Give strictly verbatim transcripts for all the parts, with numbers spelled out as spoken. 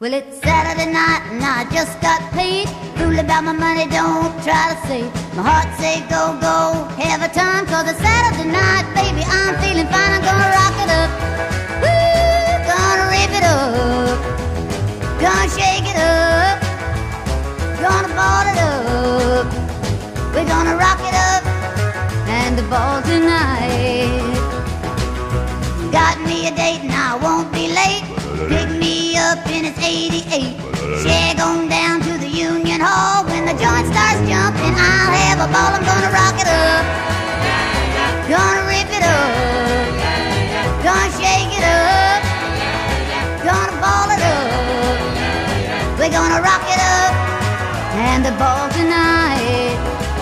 Well, it's Saturday night and I just got paid. Fool about my money, don't try to save. My heart say go, go, have a time. Cause it's Saturday night, baby, I'm feeling fine. I'm gonna rock it up, woo, gonna rip it up, gonna shake it up, gonna ball it up. We're gonna rock it up and the ball tonight. Got me a date and I won't be late. Pick me up in its eighty-eight. Shag on down to the Union Hall. When the joint starts jumping, I'll have a ball. I'm gonna rock it up, gonna rip it up, gonna shake it up, gonna ball it up. We're gonna rock it up and the ball tonight.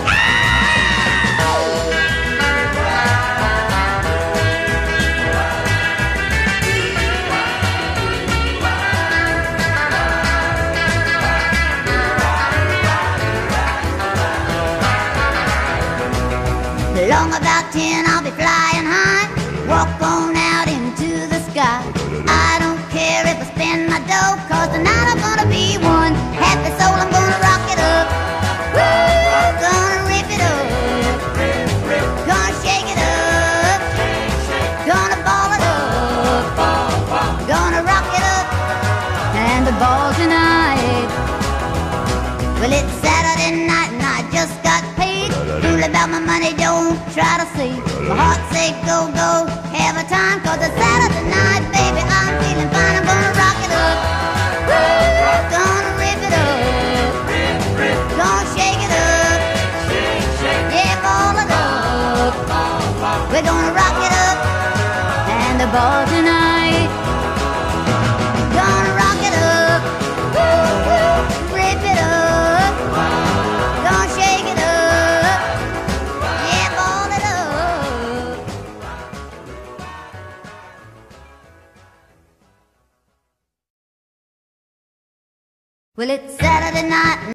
Along about ten, I'll be flying high. Walk on out into the sky. I don't care if I spend my dough, cause tonight I'm gonna be one happy soul. I'm gonna rock it up, woo, gonna rip it up, gonna shake it up, gonna ball it up, gonna rock it up and the ball tonight. Well, it's Saturday night and I just got paid. Fool about my money, don't try to see. My heart say go, go, have a time. Cause it's Saturday night, baby, I'm feeling fine. I'm gonna rock it up, woo, gonna rip it up, gonna shake it up, yeah, ball it up. We're gonna rock it up and the ball tonight. Gonna rock it up, woo, woo, rip it up, gonna shake it up, yeah, ball it up. Well, it's Saturday night.